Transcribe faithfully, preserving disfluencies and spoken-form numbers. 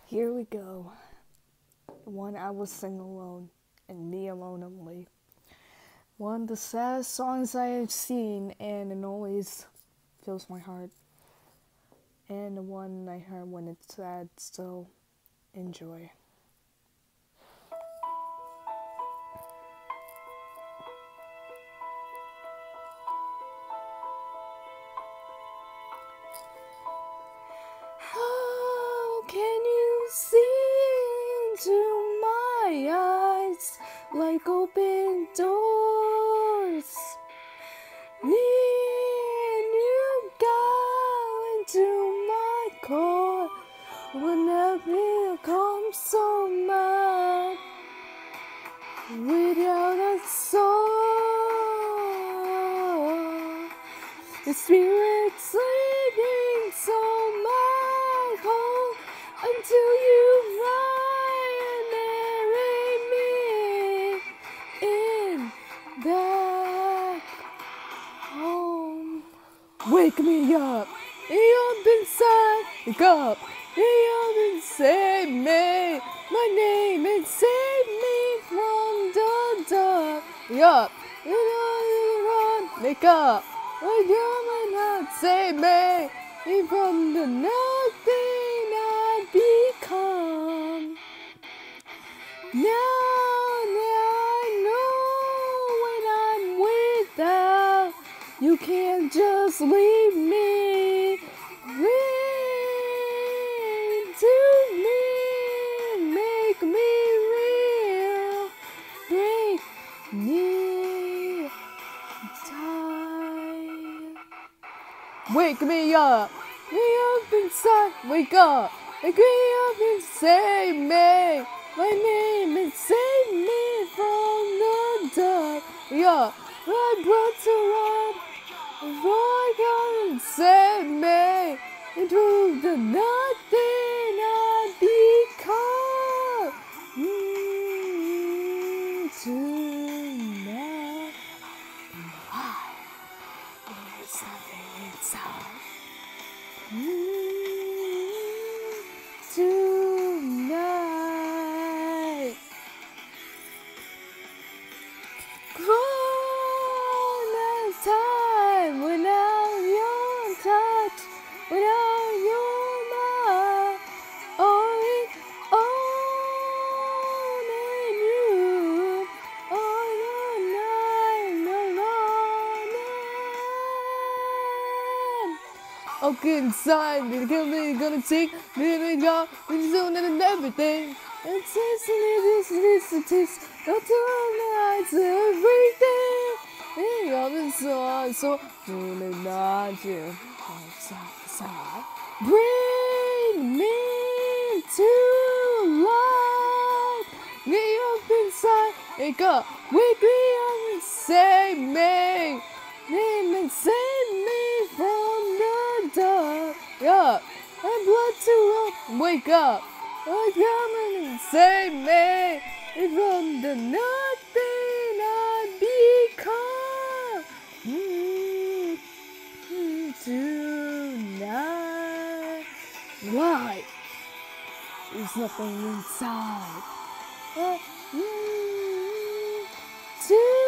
Here we go. One I will sing alone, and me alone only. One of the saddest songs I have seen, and it always fills my heart. And the one I heard when it's sad, so enjoy. How can you see into my eyes like open doors? When you go into my core, when I become so mad without a soul, the spirit sleeping so my home until you marry me in back home. Wake me up, up inside, wake up, up and save me, my name and save me from the dark. Wake up, run, wake up, wake up and not save me from the nothing I become. Now, now I know when I'm without, you can't just leave me. Bring to me, make me real, break me tight. Wake me up, wake up inside, wake up, wake me up and save me. My name is save me from the dark. Yeah, my blood to run. Boy, come and save me into the nothing I become. Mm, tonight, why there's nothing inside. Mm, tonight. Grown as time without your touch, without your mind, only, only you, all the night, alone. Okay, inside, the company gonna take, living God, we're doing and everything. It's listening, this, this, it is, not to nights, everything. Hey, all this so, so, doing it not you. Bring me to life. Me up inside, wake up, wake me up and save me. Name and save me from the dark. Yeah, and blood to up, wake up. Oh, come and save me from the nothing I become. Mm-hmm. Tonight, why? There's nothing inside. Uh, mm-hmm.